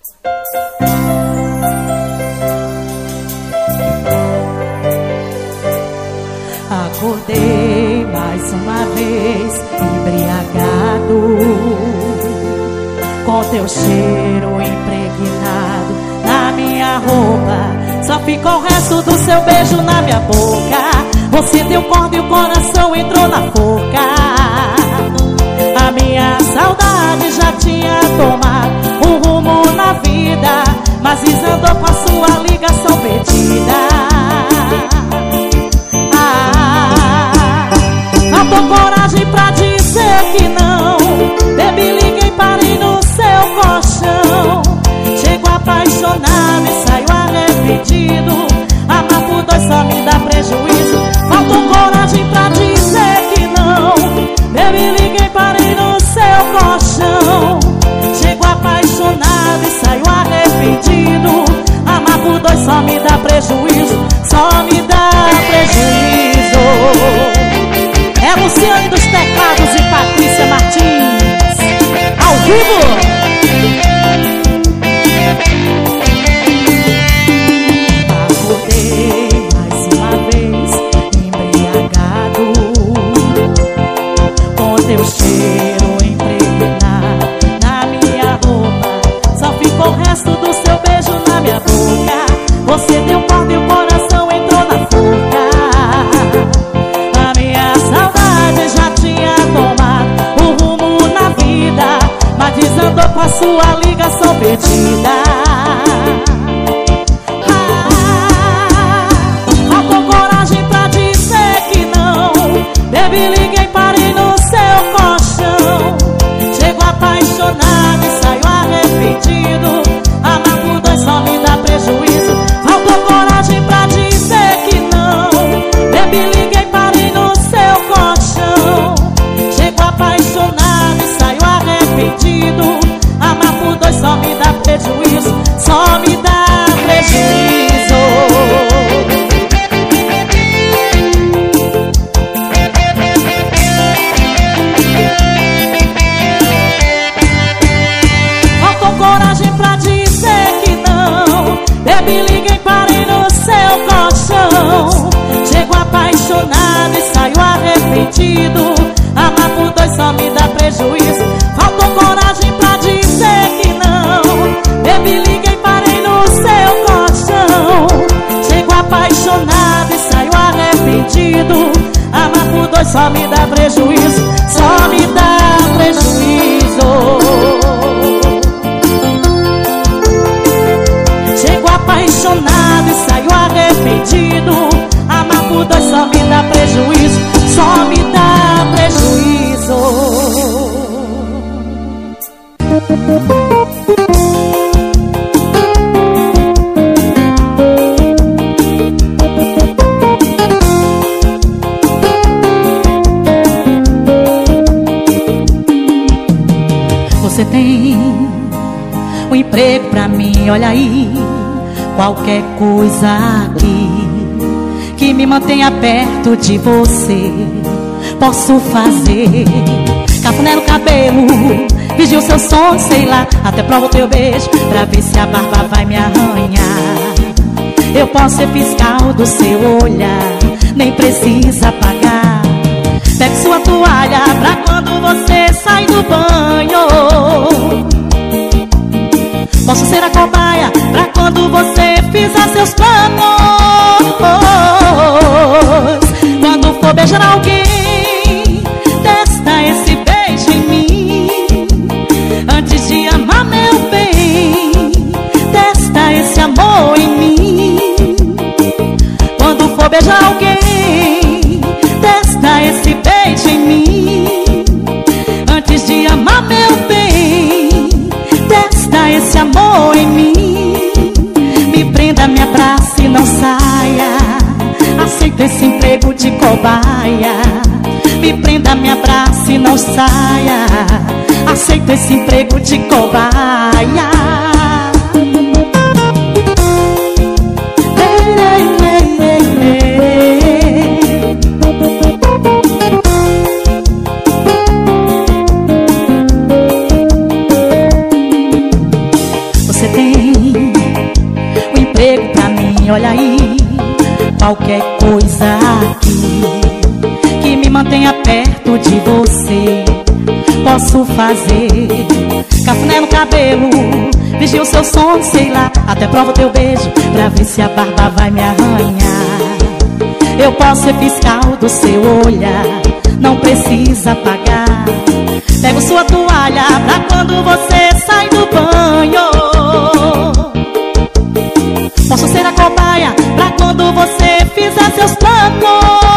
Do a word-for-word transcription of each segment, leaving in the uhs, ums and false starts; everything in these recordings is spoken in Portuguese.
Acordei mais uma vez embriagado, com teu cheiro impregnado na minha roupa. Só ficou o resto do seu beijo na minha boca. Você deu corda e o coração entrou na forca. A minha saudade já tinha tomado um rumo na vida, mas desandou com a sua ligação perdida. Faltou coragem pra dizer que não. Baby, liguei, parei no seu colchão. Chego apaixonado e saio arrependido. Amar por dois só me dá prejuízo. Faltou coragem pra dizer que não. Baby, liguei, parei no seu colchão. Chego apaixonado e saio arrependido. Amar por dois só me dá prejuízo. Só me dá prejuízo. É Luciane dos teclados e Patrícia Martins, ao vivo. Acordei mais uma vez embriagado, com teu cheiro impregnado na minha roupa. Só ficou o resto do seu beijo na minha boca. Você deu corda e o coração entrou na forca. Já tinha tomado um rumo na vida, mas desandou com a sua ligação perdida. Ah, faltou coragem pra dizer que não. Baby, liguei, parei no seu colchão. Chego apaixonado e saio arrependido. Amar por dois só me dá prejuízo. Faltou coragem pra dizer que não. Baby, liguei, parei no seu colchão. Chego apaixonado e saio arrependido. Amar por dois só me dá prejuízo. Só me dá prejuízo. Faltou coragem pra dizer que não. Baby, liguei, parei no seu colchão. Chego apaixonado e saio arrependido. Amar por dois só me dá prejuízo. Faltou coragem pra dizer que não. Baby, liguei, parei no seu colchão. Chego apaixonado e saio arrependido. Amar por dois só me dá prejuízo. Só me dá prejuízo. Chego apaixonado e saio arrependido. Amar por dois só me dá prejuízo. Só me dá prejuízo. Você tem um emprego pra mim, olha aí. Qualquer coisa aqui que me mantenha perto de você, posso fazer. Cafuné no cabelo, vigio seu sono, sei lá. Até provo o teu beijo pra ver se a barba vai me arranhar. Eu posso ser fiscal do seu olhar, nem precisa pagar. Pegue sua toalha pra quando você sai do banho. Posso ser a cobaia pra quando você fizer seus planos. Quando for beijar alguém, testa esse beijo em mim. Antes de amar, meu bem, testa esse amor em mim. Quando for beijar alguém, testa esse beijo em mim. Antes de amar, meu bem, testa esse amor em mim. Me prenda, me abrace e não saia. Aceita esse emprego de cobaia. Me prenda, me abrace e não saia. Aceita esse emprego de cobaia. Você tem um emprego pra mim, olha aí. Qualquer coisa aqui que me mantenha perto de você, posso fazer. Cafuné no cabelo, vigio o seu sono, sei lá. Até provo teu beijo pra ver se a barba vai me arranhar. Eu posso ser fiscal do seu olhar, não precisa pagar. Pego sua toalha pra quando você sai do banho. Posso ser a cobaia pra quando você fizer seus planos.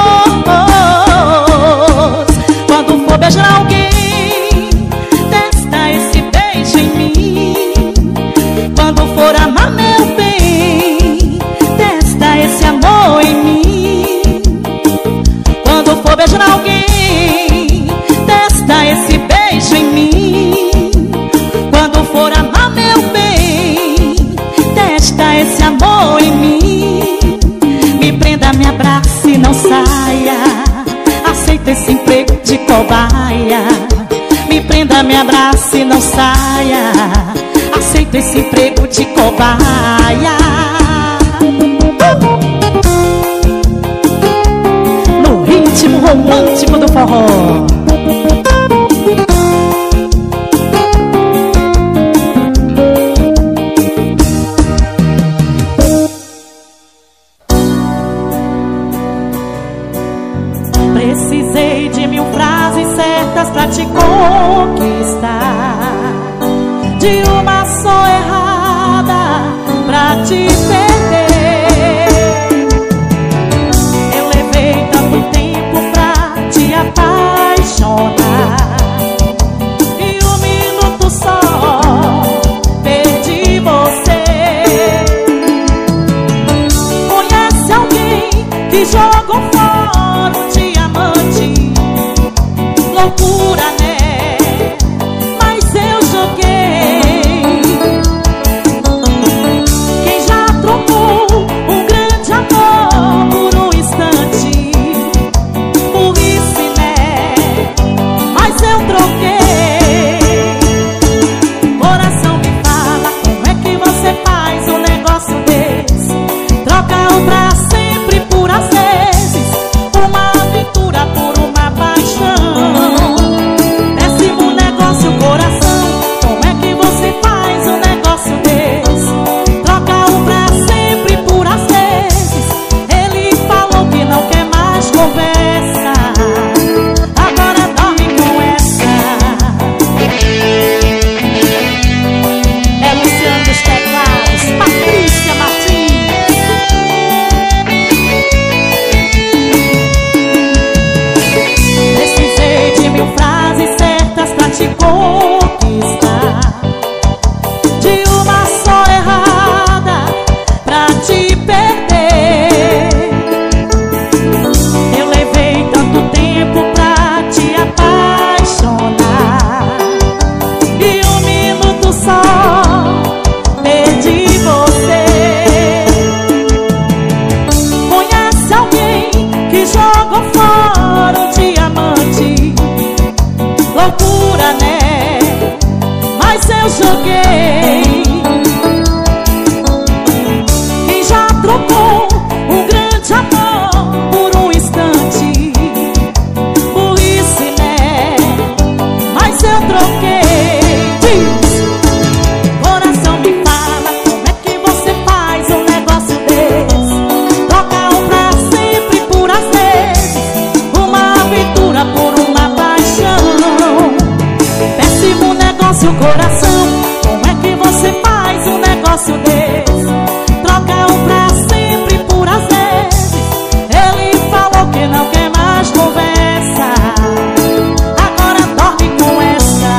Quando for beijar alguém, testa esse beijo em mim. Quando for amar meu bem, testa esse amor em mim. Quando for beijar alguém, testa esse beijo em mim. Quando for amar meu bem, testa esse amor em mim. Me prenda, me abrace e não saia. Aceita esse emprego de cobaia. Me prenda, me abrace e não saia. Aceita esse emprego de cobaia. No ritmo romântico do forró. Precisei de mil frases certas pra te conquistar, de uma só errada pra te perder. Eu levei tanto tempo pra te apaixonar, e um minuto só perdi você. Conhece alguém que jogou fora um diamante? Loucura, né? Mas eu joguei. Quem já trocou um grande amor por um instante? Burrice, né? Mas eu troquei. Coração, me fala, como é que você faz um negócio desse? Troca o pra sempre por às vezes, uma aventura por uma paixão. Péssimo negócio, coração, como é que você faz um negócio desse? Troca o pra sempre por às vezes. Ele falou que não quer mais conversa, agora dorme com essa. É Luciano dos Teclados, Patrícia Martins. Precisei de mil frases certas pra te conquistar, de uma só errada pra te perder. Eu levei tanto tempo pra te apaixonar, e um minuto só perdi você. Conhece alguém que jogou fora um diamante? Loucura, né? Mas eu joguei. Quem já trocou um grande amor por um instante? Burrice, né? Mas eu troquei. Diz. Coração, me fala, como é que você faz um negócio desse? Troca um pra sempre por às vezes, uma aventura por uma paixão. Péssimo negócio, coração, como é que você faz um negócio desse? Troca um pra sempre por às vezes. Ele falou que não quer mais conversa, agora dorme com essa.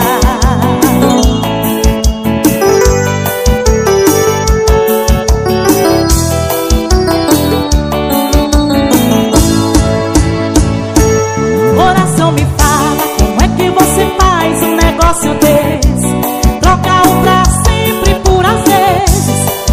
Coração, me fala, como é que você faz um negócio desse? Troca um pra sempre por às vezes,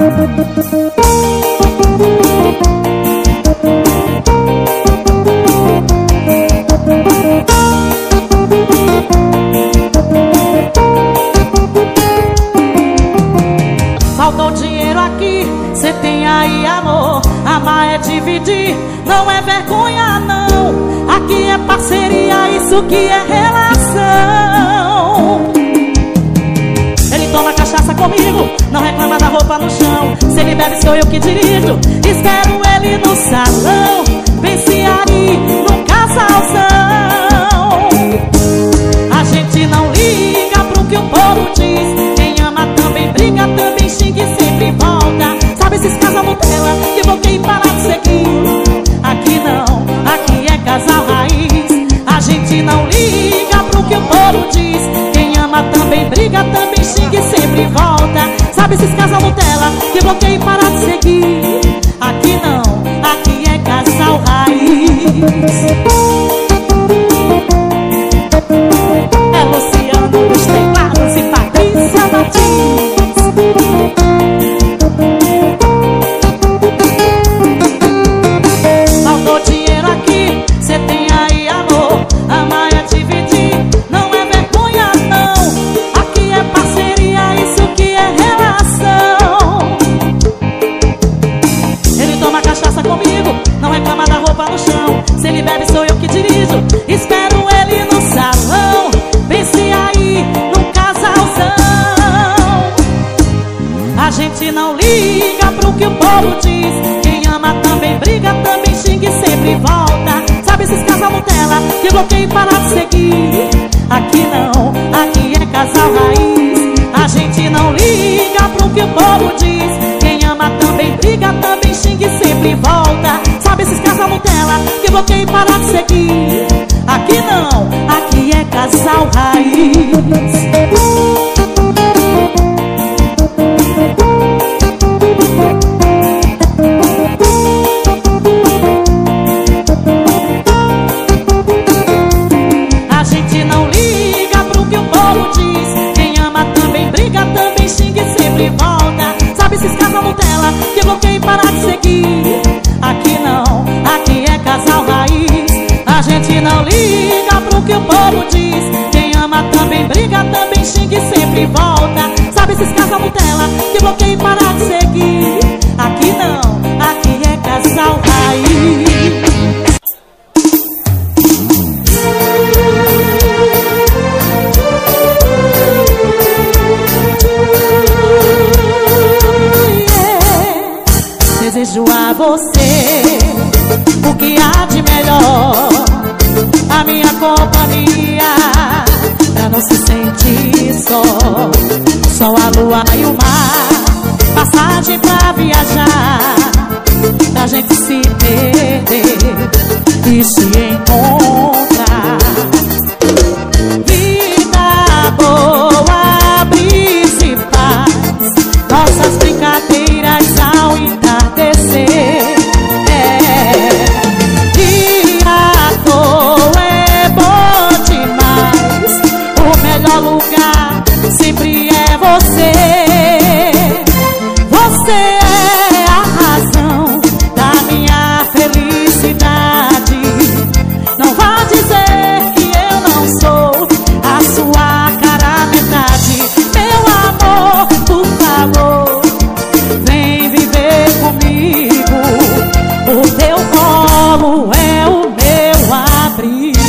Faltou dinheiro aqui, cê tem aí amor. Amar é dividir, não é vergonha não. Aqui é parceria, isso que é relação. Ele toma cachaça comigo, não reclama da roupa no chão. Se ele bebe sou eu que dirijo, espero ele no salão. Pense aí no casalzão. A gente não liga pro que o povo diz. Quem ama também briga, também xinga e sempre volta. Sabe esses casal Nutella que bloqueia e para de seguir? Aqui não, aqui é casal raiz. A gente não liga pro que o povo diz. Quem ama também briga, também xinga e sempre volta. Sabe esses casal Nutella que bloqueia e para de seguir? Aqui não, aqui é casal raiz. É Luciano dos teclados e Patrícia Martins. Faltou dinheiro aqui, cê tem aí amor. Amar é dividir, não é vergonha não. Aqui é parceria, isso que é relação. Ele toma cachaça comigo, não reclama da roupa no chão. Se ele bebe sou eu que dirijo, espero ele no salão. Pense aí no casalzão. A gente não liga pro que o povo diz. Quem ama também briga, também xinga e sempre volta. Sabe esses casal Nutella que bloqueia e para de seguir? Aqui não, aqui é casal raiz. A gente não liga pro que o povo diz. Quem ama também briga, também xinga e sempre volta. Sabe esses casal Nutella que bloqueia e para de seguir? Aqui não, aqui é casal raiz. A gente não liga pro que o povo diz. Quem ama também briga, também xinga e sempre volta. Sabe esses casal Nutella que bloqueia e para de seguir? Aqui não, aqui é casal raiz. A gente não liga pro que o povo diz. Quem ama também briga, também xinga e sempre volta. Sabe esses casal Nutella que bloqueia e para de seguir? Aqui não, aqui é casal raiz. Desejo a você o que há de melhor, a minha companhia, pra não se sentir só. Só a lua e o mar, passagem pra viajar, pra gente se perder e se encontrar. Vida boa, brisa e paz, nossas brincadeiras ao entardecer. É, dia à toa é bom demais. O melhor lugar sempre é você. Você é a razão da minha felicidade. Não vá dizer que eu não sou a sua cara metade. Meu amor, por favor, vem viver comigo. O teu colo é o meu abrigo.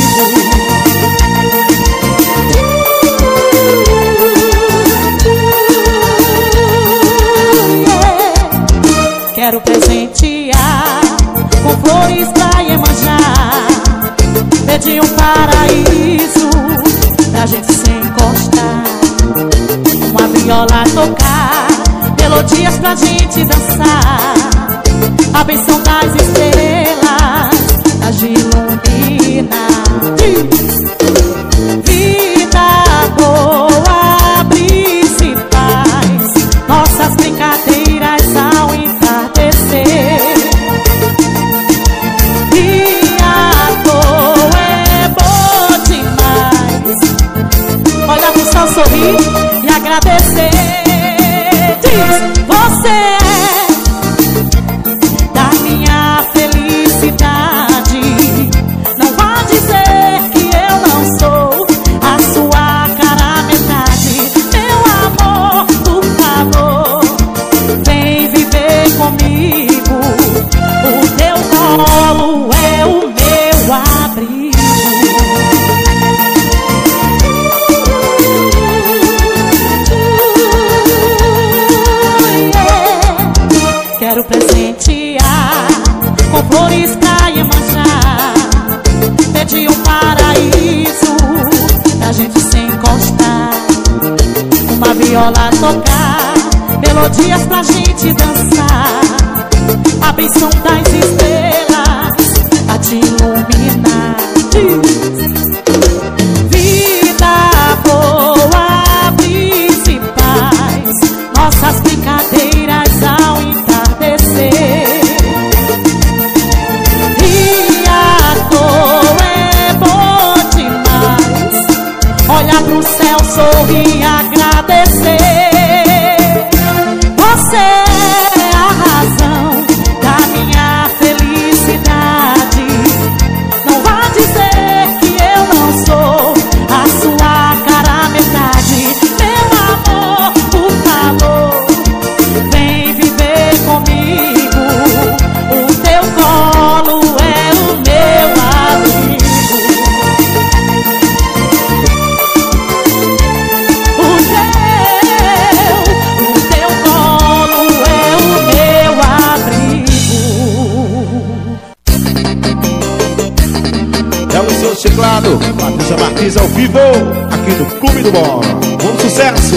Quero presentear com flores pra Iemanjá, pedir um paraíso pra gente se encostar, uma viola tocar, melodias pra gente dançar. A bênção das estrelas nos ilumina. Vida boa, brisa e paz, nossas brincadeiras ao entardecer. Dia à toa é bom demais. Olha pro céu sorrir e agradecer. Diz, você é quero presentear com flores pra Iemanjá. Pedi um paraíso pra gente se encostar, uma viola tocar, melodias pra gente dançar, a bênção das estrelas a te iluminar. Vida boa, brisa e paz, nossas brincadeiras ao entardecer. E à toa é bom demais olhar pro céu, sorrir e agradecer. Você é a razão da minha felicidade. Não vá dizer que eu não sou a sua cara metade. Meu amor, por favor, vem viver comigo. O teu colo é o meu abrigo. O teu, o teu colo é o meu abrigo. É o seu teclado, Patrícia Martins ao vivo, aqui no Clube do Bola. Bom sucesso!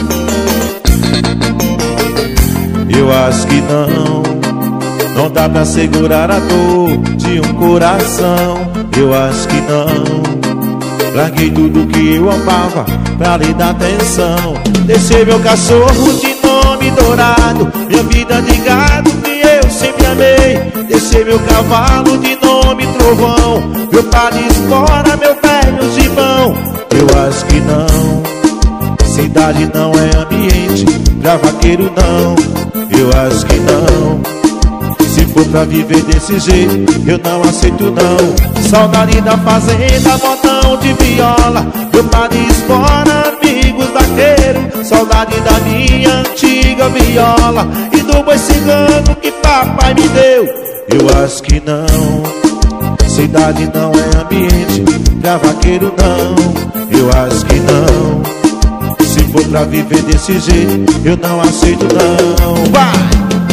Eu acho que não, não dá pra segurar a dor de um coração. Eu acho que não, larguei tudo que eu amava pra lhe dar atenção. Deixei meu cachorro de nome dourado, minha vida de gado que eu sempre amei. Deixei meu cavalo de nome trovão, meu pá de espora, meu velho gibão. Eu acho que não, cidade não é ambiente pra vaqueiro não. Eu acho que não, se for pra viver desse jeito eu não aceito não. Saudade da fazenda, botão de viola, meu pá de espora, amigos vaqueiros. Saudade da minha antiga viola e do boi cigano que papai me deu. Eu acho que não, cidade não é ambiente pra vaqueiro não. Eu acho que não, se for pra viver desse jeito eu não aceito não. Vai!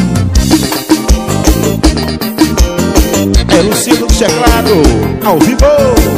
É o Ciro do Teclado, ao vivo.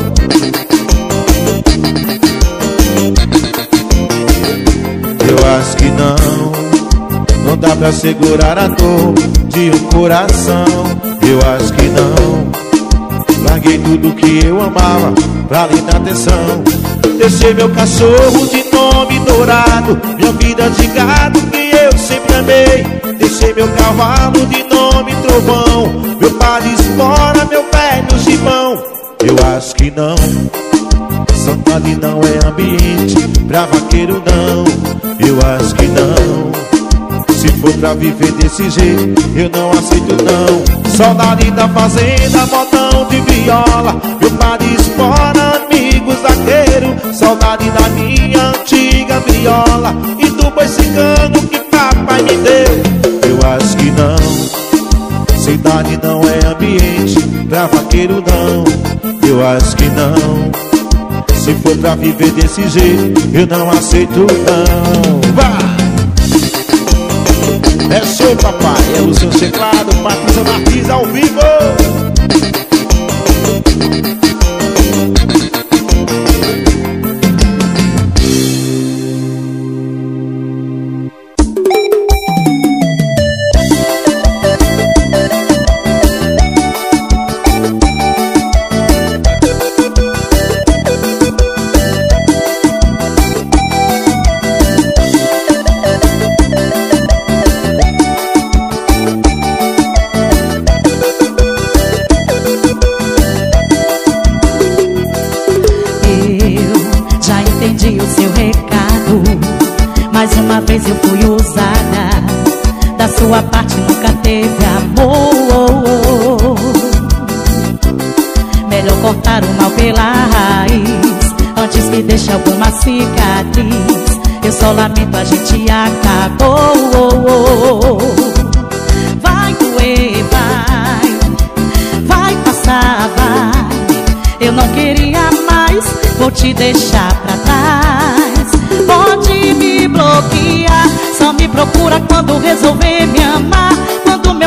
Eu acho que não, não dá pra segurar a dor de um coração. Eu acho que não, larguei tudo que eu amava pra lhe dar atenção. Deixei meu cachorro de nome dourado, minha vida de gado que eu sempre amei. Deixei meu cavalo de nome trovão, meu pá de espora, meu velho gibão. Eu acho que não, saudade não é ambiente pra vaqueiro não. Eu acho que não, se for pra viver desse jeito eu não aceito não. Saudade da fazenda, botão de viola, meu pá de espora, amigos vaqueiros. Saudade da minha antiga viola e do boi cigano que papai me deu. Eu acho que não, cidade não é ambiente pra vaqueiro não. Eu acho que não, se for pra viver desse jeito eu não aceito não. Vai! É show, papai, é o seu teclado, Patrícia Martins ao vivo. Eu fui usada, da sua parte nunca teve amor. Melhor cortar o mal pela raiz antes que deixe alguma cicatriz. Eu só lamento, a gente acabou. Vai doer, vai, vai passar, vai. Eu não queria mais, vou te deixar pra trás. Pode me bloquear, só me procura quando resolver me amar. Quando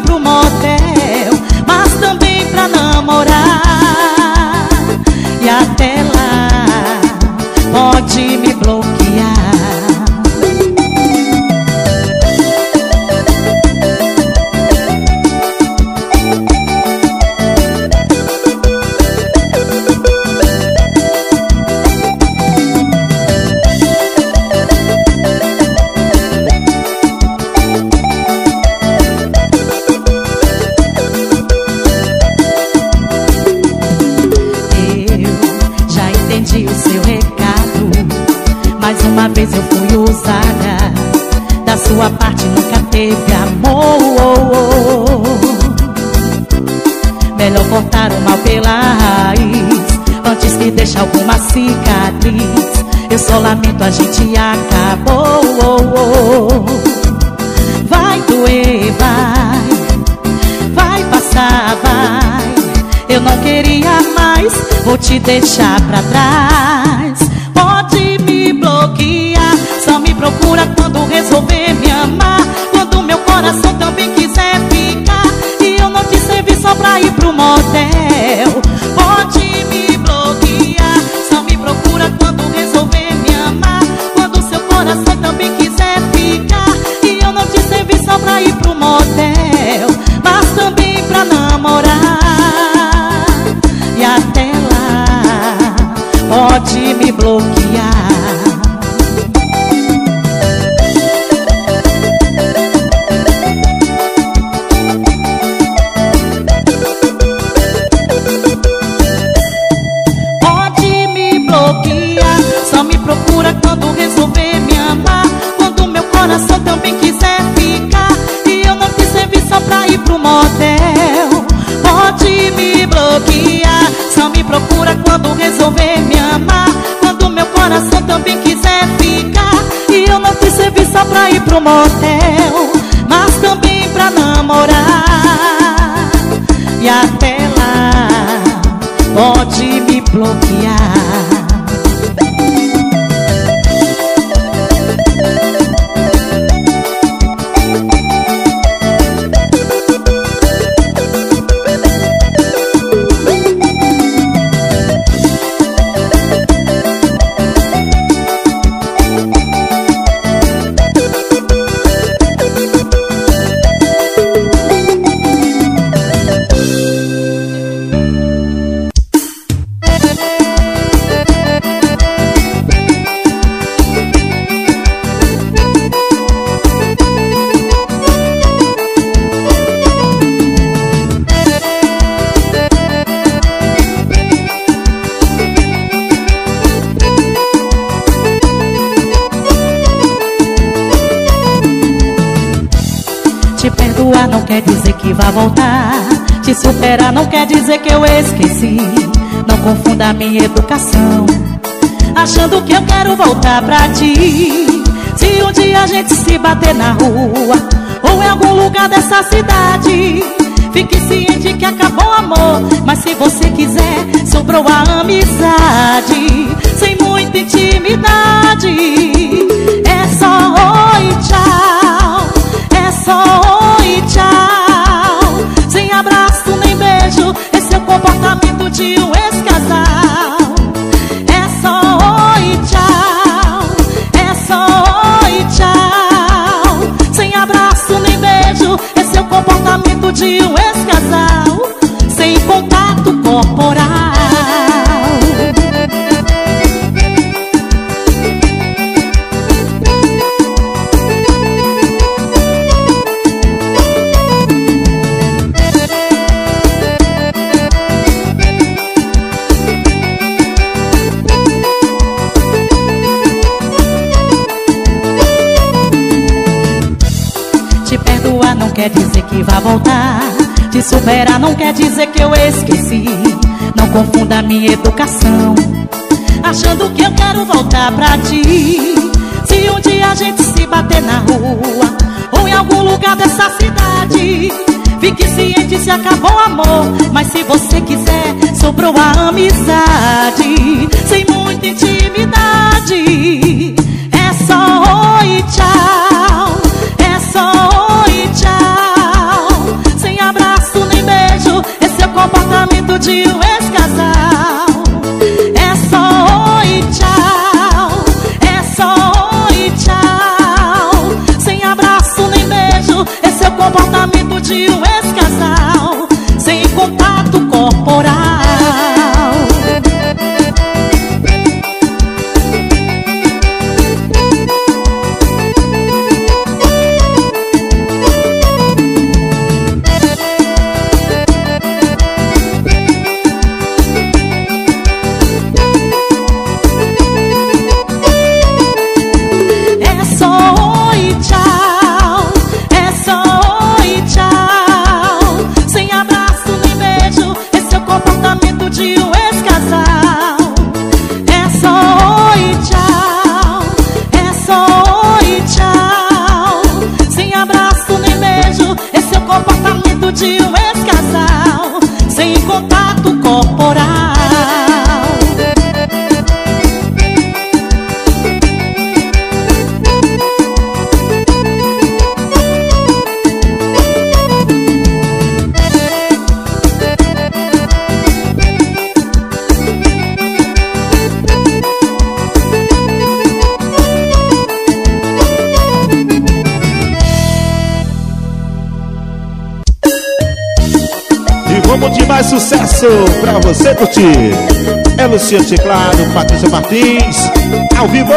pro motel, mas também pra namorar. E até lá pode me bloquear. Uma vez eu fui ousada, da sua parte nunca teve amor. Melhor cortar o mal pela raiz, antes que deixe alguma cicatriz. Eu só lamento, a gente acabou. Vai doer, vai, vai passar, vai. Eu não queria mais, vou te deixar pra trás. Pode me bloquear, só me procura quando resolver me amar, quando meu coração também quiser ficar e eu não te servi só pra ir pro motel. Pode me bloquear, só me procura quando resolver me amar, quando seu coração também quiser ficar e eu não te servi só pra ir pro motel, mas também pra namorar. E até lá pode me bloquear. Pode me bloquear, só me procura quando resolver me amar, quando meu coração também quiser ficar e eu não te servi só pra ir pro motel. Pode me bloquear, só me procura quando resolver me amar, quando meu coração também quiser ficar e eu não te servi só pra ir pro motel, mas também pra namorar. E até lá pode me bloquear. Te perdoar não quer dizer que vá voltar, te superar não quer dizer que eu esqueci. Não confunda a minha educação, achando que eu quero voltar pra ti. Se um dia a gente se bater na rua ou em algum lugar dessa cidade, fique ciente que acabou o amor, mas se você quiser, sobrou a amizade. Sem muita intimidade, é só oi, tchau. É só oi, tchau. Sem abraço nem beijo, esse é o comportamento de um ex-casal. É só oi, tchau. É só oi, tchau. Sem abraço nem beijo, esse é o comportamento de um ex-casal. Sem contato corporal. Não quer dizer que vá voltar, te superar não quer dizer que eu esqueci. Não confunda a minha educação, achando que eu quero voltar pra ti. Se um dia a gente se bater na rua ou em algum lugar dessa cidade, fique ciente se acabou o amor, mas se você quiser, sobrou a amizade. Sem muita intimidade, é só oi, tchau. É só oi, tchau. comportamento de um ex-casal sem contato corporal. De um ex-casal sem contato corporal. Vamos de mais sucesso pra você curtir. É Luciano Teclado, Patrícia Martins, ao vivo.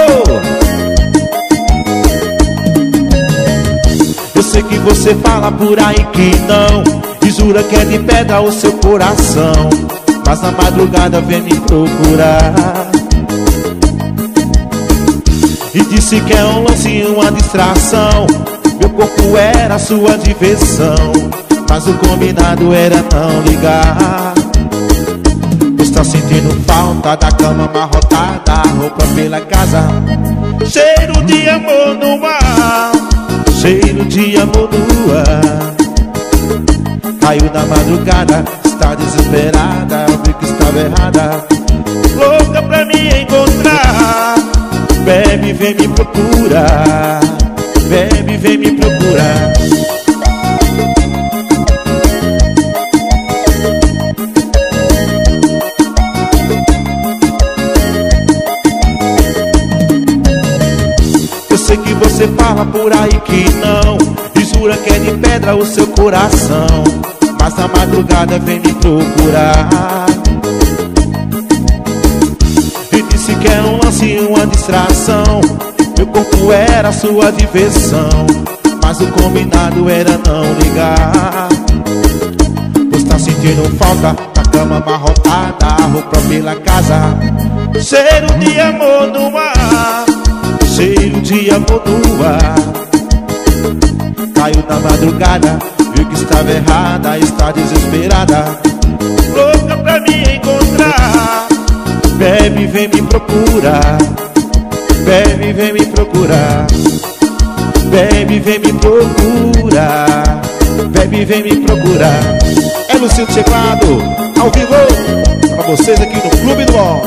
Eu sei que você fala por aí que não, e jura que é de pedra o seu coração, mas na madrugada vem me procurar e disse que é um lance, uma distração. Meu corpo era sua diversão, mas o combinado era não ligar. Está sentindo falta da cama amarrotada, roupa pela casa, cheiro de amor no ar, cheiro de amor no ar. Caiu na madrugada, está desesperada, viu que estava errada, louca pra me encontrar. Bebe, vem me procurar, bebe, vem me procurar. Eu sei que você fala por aí que não, e jura que é de pedra o seu coração, mas na madrugada vem me procurar e disse que é um lance, uma distração. Meu corpo era sua diversão, mas o combinado era não ligar. Você tá sentindo falta da cama amarrotada, roupa pela casa, cheiro de amor no ar, cheiro de amor no ar. Caiu na madrugada, viu que estava errada, está desesperada, louca pra me encontrar. Bebe, vem me procurar, bebe, vem me procurar, bebe, vem me procurar, bebe, vem me procurar. É Luciano Teclado, ao vivo, pra vocês aqui no Clube do Ó.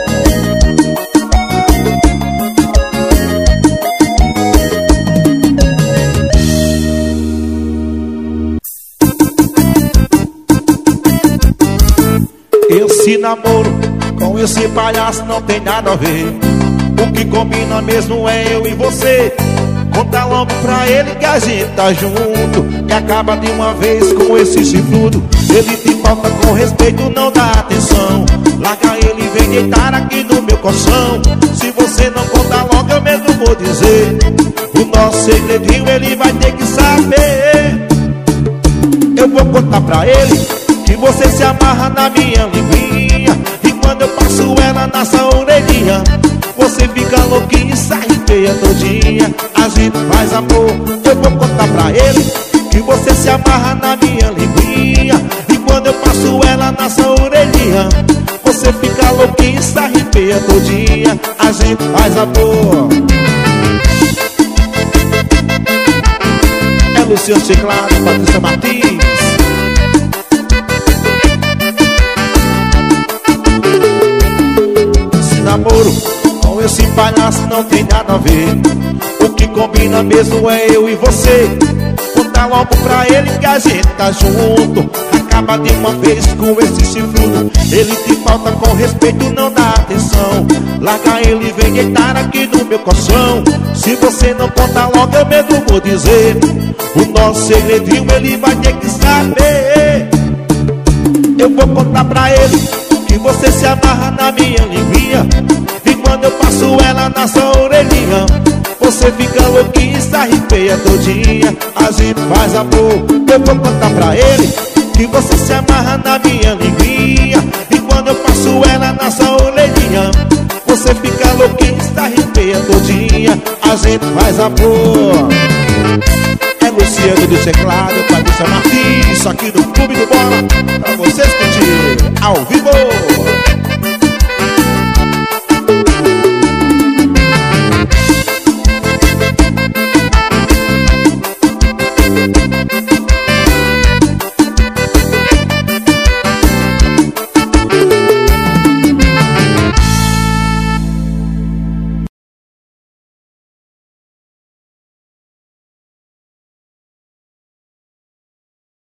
Esse namoro com esse palhaço não tem nada a ver. O que combina mesmo é eu e você. Conta logo pra ele que a gente tá junto, que acaba de uma vez com esse chifrudo. Ele te falta com respeito, não dá atenção. Larga ele e vem deitar aqui no meu colchão. Se você não contar logo eu mesmo vou dizer. O nosso segredinho ele vai ter que saber. Eu vou contar pra ele que você se amarra na minha linguinha, e quando eu passo ela na sua orelhinha, você fica louquinha e sarrifeia todinha. A gente faz amor. Eu vou contar pra ele que você se amarra na minha linguinha, e quando eu passo ela na sua orelhinha, você fica louquinha e sarrifeia todinha. A gente faz amor. É Luciano Teclado, Patrícia Martins. Namoro com esse palhaço não tem nada a ver. O que combina mesmo é eu e você. Conta conta logo pra ele que a gente tá junto. Acaba de uma vez com esse chifrudo. Ele te falta com respeito, não dá atenção. Larga ele e vem deitar aqui no meu colchão. Se você não conta logo eu mesmo vou dizer. O nosso segredinho ele vai ter que saber. Eu vou contar pra ele que você se amarra na minha linguinha. E quando eu passo ela na sua orelhinha, você fica louquinha e se arrepia todinha. A gente faz amor. Eu vou contar pra ele que você se amarra na minha linguinha. E quando eu passo ela na sua orelhinha, você fica louquinha e se arrepia todinha. A gente faz amor. É Luciano do teclado, Patrícia Martins, aqui no Clube do Bola, pra vocês curtirem ao vivo.